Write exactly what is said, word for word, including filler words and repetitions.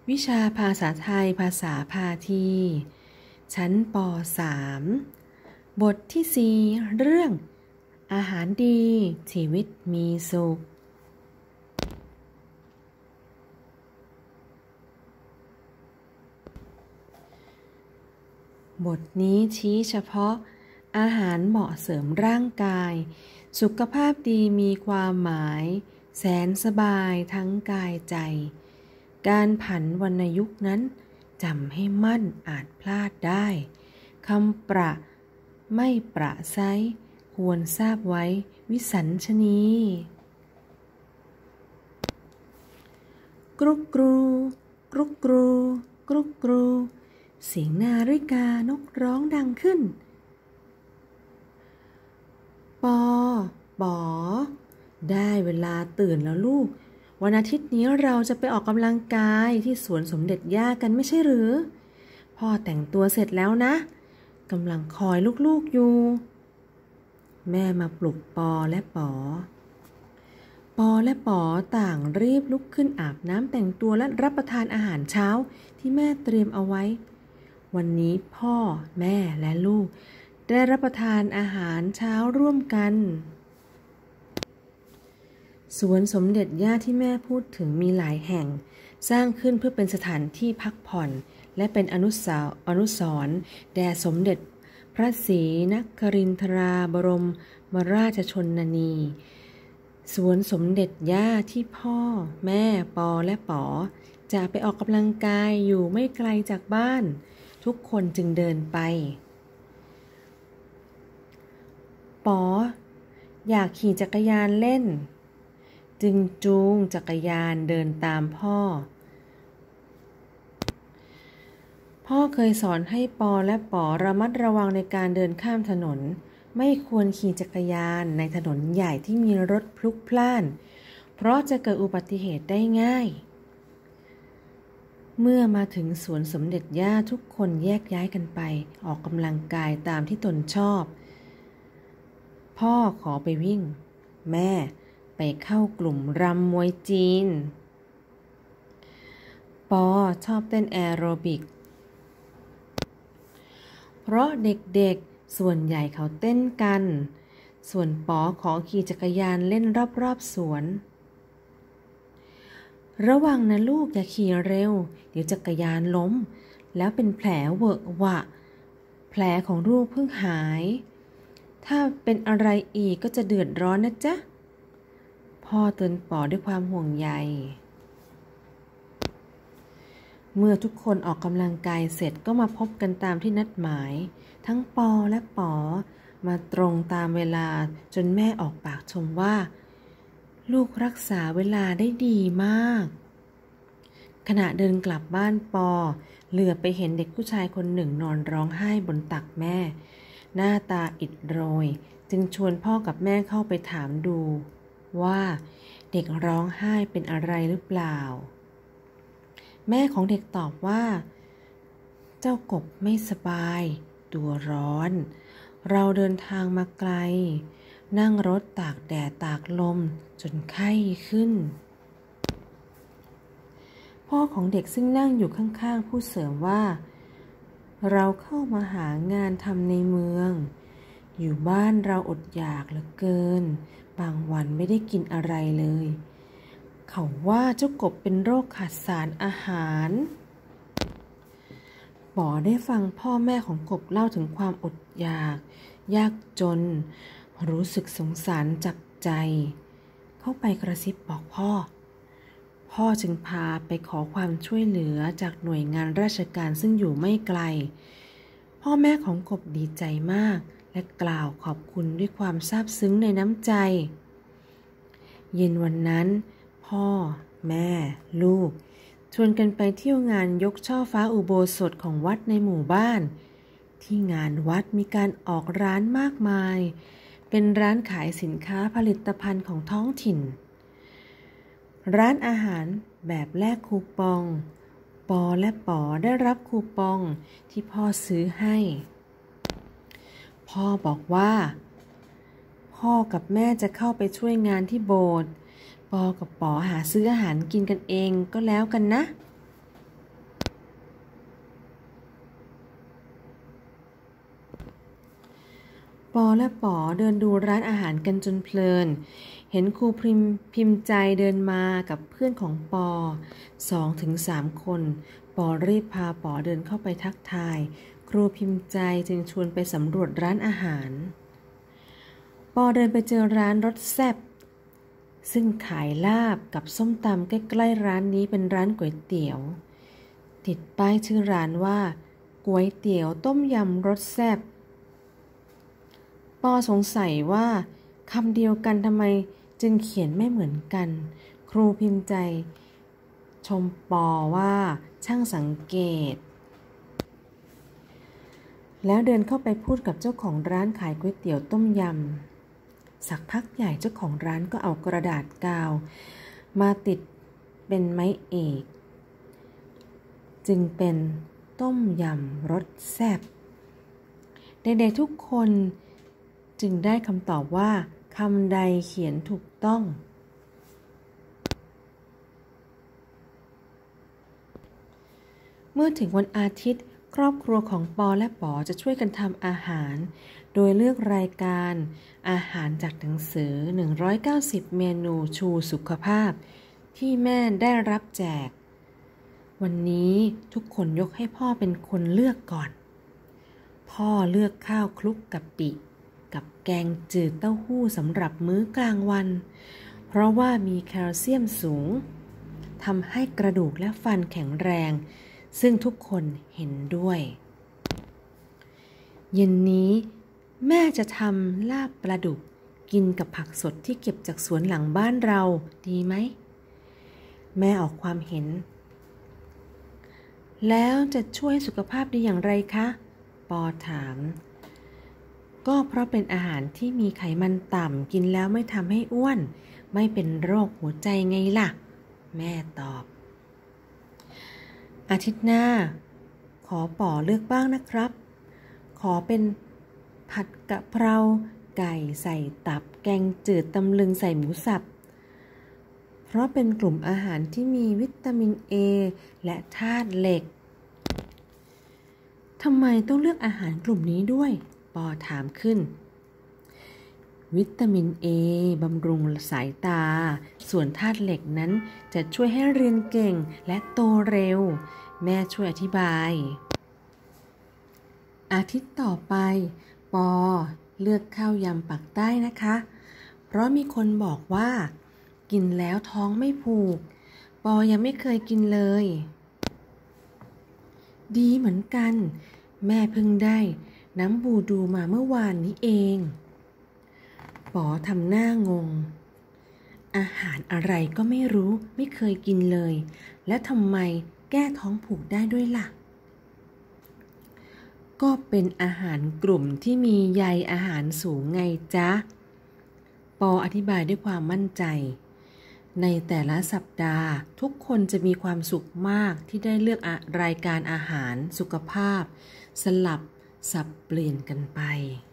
วิชาภาษาไทยภาษาพาทีชั้นป สาม บทที่ สี่ เรื่องอาหารดีชีวิตมีสุขบทนี้ชี้เฉพาะอาหารเหมาะเสริมร่างกายสุขภาพดีมีความหมายแสนสบายทั้งกายใจการผันวรรณยุกต์นั้นจำให้มั่นอาจพลาดได้คำประไม่ประไซควรทราบไว้วิสัญชนีกรุกกรูกรุกกรูกรุกกรูเสียงนาฬิกานกร้องดังขึ้นปอป๋อได้เวลาตื่นแล้วลูกวันอาทิตย์นี้เราจะไปออกกำลังกายที่สวนสมเด็จย่ากันไม่ใช่หรือพ่อแต่งตัวเสร็จแล้วนะกำลังคอยลูกๆอยู่แม่มาปลุกปอและป๋อปอและป๋อต่างรีบลุกขึ้นอาบน้ำแต่งตัวและรับประทานอาหารเช้าที่แม่เตรียมเอาไว้วันนี้พ่อแม่และลูกได้รับประทานอาหารเช้าร่วมกันสวนสมเด็จย่าที่แม่พูดถึงมีหลายแห่งสร้างขึ้นเพื่อเป็นสถานที่พักผ่อนและเป็นอนุสาวอนุสรณ์แด่สมเด็จพระศรีนครินทราบรมราชชนนีสวนสมเด็จย่าที่พ่อแม่ปอและป๋อจะไปออกกำลังกายอยู่ไม่ไกลจากบ้านทุกคนจึงเดินไปป๋ออยากขี่จักรยานเล่นจึงจูงจักรยานเดินตามพ่อพ่อเคยสอนให้ปอและป๋อระมัดระวังในการเดินข้ามถนนไม่ควรขี่จักรยานในถนนใหญ่ที่มีรถพลุกพล่านเพราะจะเกิดอุบัติเหตุได้ง่ายเมื่อมาถึงสวนสมเด็จย่าทุกคนแยกย้ายกันไปออกกำลังกายตามที่ตนชอบพ่อขอไปวิ่งแม่ไปเข้ากลุ่มรำมวยจีนปอชอบเต้นแอโรบิกเพราะเด็กๆส่วนใหญ่เขาเต้นกันส่วนปอขอขี่จักรยานเล่นรอบๆสวนระวังนะลูกอย่าขี่เร็วเดี๋ยวจักรยานล้มแล้วเป็นแผลเวอะหวะแผลของลูกเพิ่งหายถ้าเป็นอะไรอีกก็จะเดือดร้อนนะจ๊ะพ่อเตือนปอด้วยความห่วงใยเมื่อทุกคนออกกำลังกายเสร็จก็มาพบกันตามที่นัดหมายทั้งปอและป๋อมาตรงตามเวลาจนแม่ออกปากชมว่าลูกรักษาเวลาได้ดีมากขณะเดินกลับบ้านปอเหลือบไปเห็นเด็กผู้ชายคนหนึ่งนอนร้องไห้บนตักแม่หน้าตาอิดโรยจึงชวนพ่อกับแม่เข้าไปถามดูว่าเด็กร้องไห้เป็นอะไรหรือเปล่าแม่ของเด็กตอบว่าเจ้ากบไม่สบายตัวร้อนเราเดินทางมาไกลนั่งรถตากแดดตากลมจนไข้ขึ้นพ่อของเด็กซึ่งนั่งอยู่ข้างๆพูดเสริมว่าเราเข้ามาหางานทำในเมืองอยู่บ้านเราอดอยากเหลือเกินบางวันไม่ได้กินอะไรเลยเขาว่าเจ้ากบเป็นโรคขาดสารอาหารป๋อได้ฟังพ่อแม่ของกบเล่าถึงความอดอยากยากจนรู้สึกสงสารจับใจเข้าไปกระซิบบอกพ่อพ่อจึงพาไปขอความช่วยเหลือจากหน่วยงานราชการซึ่งอยู่ไม่ไกลพ่อแม่ของกบดีใจมากและกล่าวขอบคุณด้วยความซาบซึ้งในน้ำใจเย็นวันนั้นพ่อแม่ลูกชวนกันไปเที่ยวงานยกช่อฟ้าอุโบสถของวัดในหมู่บ้านที่งานวัดมีการออกร้านมากมายเป็นร้านขายสินค้าผลิตภัณฑ์ของท้องถิ่นร้านอาหารแบบแลกคูปองปอและป๋อได้รับคูปองที่พ่อซื้อให้พ่อบอกว่าพ่อกับแม่จะเข้าไปช่วยงานที่โบสถ์ปอกับป๋อหาซื้ออาหารกินกันเองก็แล้วกันนะปอและป๋อเดินดูร้านอาหารกันจนเพลินเห็นครูพิมพิมพ์ใจเดินมากับเพื่อนของปอสองถึงสามคนปอรีบพาป๋อเดินเข้าไปทักทายครูพิมพ์ใจจึงชวนไปสำรวจร้านอาหารปอเดินไปเจอร้านรสแซ่บซึ่งขายลาบกับส้มตำใกล้ๆร้านนี้เป็นร้านก๋วยเตี๋ยวติดป้ายชื่อร้านว่าก๋วยเตี๋ยวต้มยำรสแซ่บปอสงสัยว่าคำเดียวกันทำไมจึงเขียนไม่เหมือนกันครูพิมพ์ใจชมปอว่าช่างสังเกตแล้วเดินเข้าไปพูดกับเจ้าของร้านขายก๋วยเตี๋ยวต้มยำสักพักใหญ่เจ้าของร้านก็เอากระดาษกาวมาติดเป็นไม้เอกจึงเป็นต้มยำรสแซ่บเด็กๆทุกคนจึงได้คำตอบว่าคำใดเขียนถูกต้องเมื่อถึงวันอาทิตย์ครอบครัวของปอและป๋อจะช่วยกันทำอาหารโดยเลือกรายการอาหารจากหนังสือหนึ่งร้อยเก้าสิบเมนูชูสุขภาพที่แม่ได้รับแจกวันนี้ทุกคนยกให้พ่อเป็นคนเลือกก่อนพ่อเลือกข้าวคลุกกะปิกับแกงจืดเต้าหู้สำหรับมื้อกลางวันเพราะว่ามีแคลเซียมสูงทำให้กระดูกและฟันแข็งแรงซึ่งทุกคนเห็นด้วยเย็นนี้แม่จะทำลาบปลาดุกกินกับผักสดที่เก็บจากสวนหลังบ้านเราดีไหมแม่ออกความเห็นแล้วจะช่วยสุขภาพดีอย่างไรคะปอถามก็เพราะเป็นอาหารที่มีไขมันต่ำกินแล้วไม่ทำให้อ้วนไม่เป็นโรคหัวใจไงล่ะแม่ตอบอาทิตย์หน้าขอป๋อเลือกบ้างนะครับขอเป็นผัดกะเพราไก่ใส่ตับแกงจืดตำลึงใส่หมูสับเพราะเป็นกลุ่มอาหารที่มีวิตามิน A และธาตุเหล็กทำไมต้องเลือกอาหารกลุ่มนี้ด้วยปอถามขึ้นวิตามิน A บำรุงสายตาส่วนธาตุเหล็กนั้นจะช่วยให้เรียนเก่งและโตเร็วแม่ช่วยอธิบายอาทิตย์ต่อไปปอเลือกข้าวยำปักใต้นะคะเพราะมีคนบอกว่ากินแล้วท้องไม่ผูกปอยังไม่เคยกินเลยดีเหมือนกันแม่เพิ่งได้น้ำบูดูมาเมื่อวานนี้เองป๋อทำหน้างงอาหารอะไรก็ไม่รู้ไม่เคยกินเลยและทำไมแก้ท้องผูกได้ด้วยล่ะก็เป็นอาหารกลุ่มที่มีใยอาหารสูงไงจ๊ะปออธิบายด้วยความมั่นใจในแต่ละสัปดาห์ทุกคนจะมีความสุขมากที่ได้เลือกรายการอาหารสุขภาพสลับสับเปลี่ยนกันไป